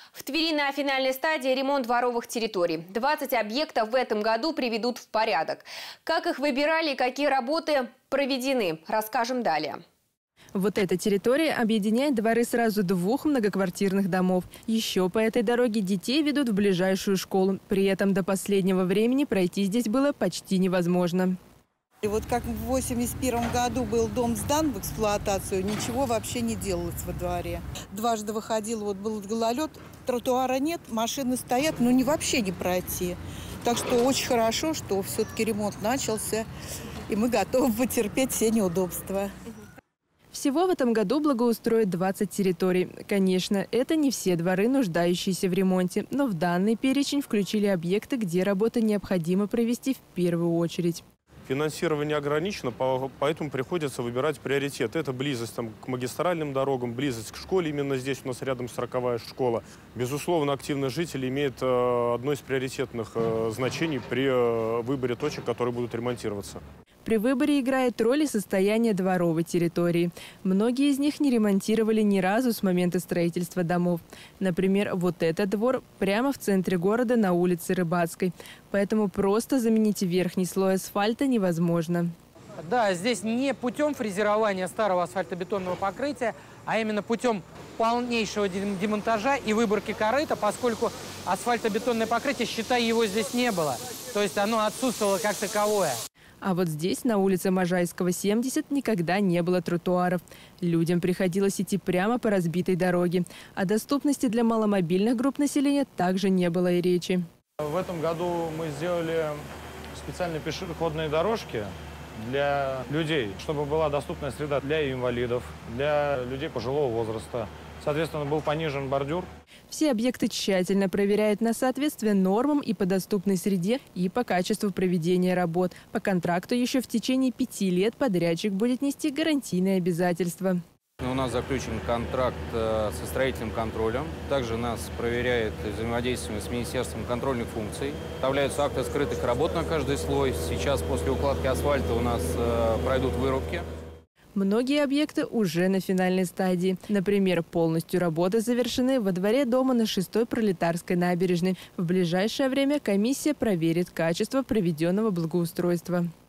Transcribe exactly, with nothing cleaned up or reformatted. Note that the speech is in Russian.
В Твери на финальной стадии ремонт дворовых территорий. двадцать объектов в этом году приведут в порядок. Как их выбирали и какие работы проведены, расскажем далее. Вот эта территория объединяет дворы сразу двух многоквартирных домов. Еще по этой дороге детей ведут в ближайшую школу. При этом до последнего времени пройти здесь было почти невозможно. И вот как в восемьдесят первом году был дом сдан в эксплуатацию, ничего вообще не делалось во дворе. Дважды выходил, вот был гололед, тротуара нет, машины стоят, но не вообще не пройти. Так что очень хорошо, что все-таки ремонт начался, и мы готовы потерпеть все неудобства. Всего в этом году благоустроят двадцать территорий. Конечно, это не все дворы, нуждающиеся в ремонте, но в данный перечень включили объекты, где работы необходимо провести в первую очередь. Финансирование ограничено, поэтому приходится выбирать приоритет. Это близость там, к магистральным дорогам, близость к школе. Именно здесь у нас рядом сороковая школа. Безусловно, активные жители имеют э, одно из приоритетных э, значений при э, выборе точек, которые будут ремонтироваться. При выборе играет роль и состояние дворовой территории. Многие из них не ремонтировали ни разу с момента строительства домов. Например, вот этот двор прямо в центре города на улице Рыбацкой. Поэтому просто заменить верхний слой асфальта невозможно. Да, здесь не путем фрезерования старого асфальтобетонного покрытия, а именно путем полнейшего демонтажа и выборки корыта, поскольку асфальтобетонное покрытие, считай, его здесь не было. То есть оно отсутствовало как таковое. А вот здесь, на улице Можайского, семьдесят, никогда не было тротуаров. Людям приходилось идти прямо по разбитой дороге. О доступности для маломобильных групп населения также не было и речи. В этом году мы сделали специальные пешеходные дорожки для людей, чтобы была доступная среда для инвалидов, для людей пожилого возраста. Соответственно, был понижен бордюр. Все объекты тщательно проверяют на соответствие нормам и по доступной среде, и по качеству проведения работ. По контракту еще в течение пяти лет подрядчик будет нести гарантийные обязательства. У нас заключен контракт со строительным контролем. Также нас проверяет взаимодействие с Министерством контрольных функций. Вставляются акты скрытых работ на каждый слой. Сейчас после укладки асфальта у нас пройдут вырубки. Многие объекты уже на финальной стадии. Например, полностью работы завершены во дворе дома на шестой Пролетарской набережной. В ближайшее время комиссия проверит качество проведенного благоустройства.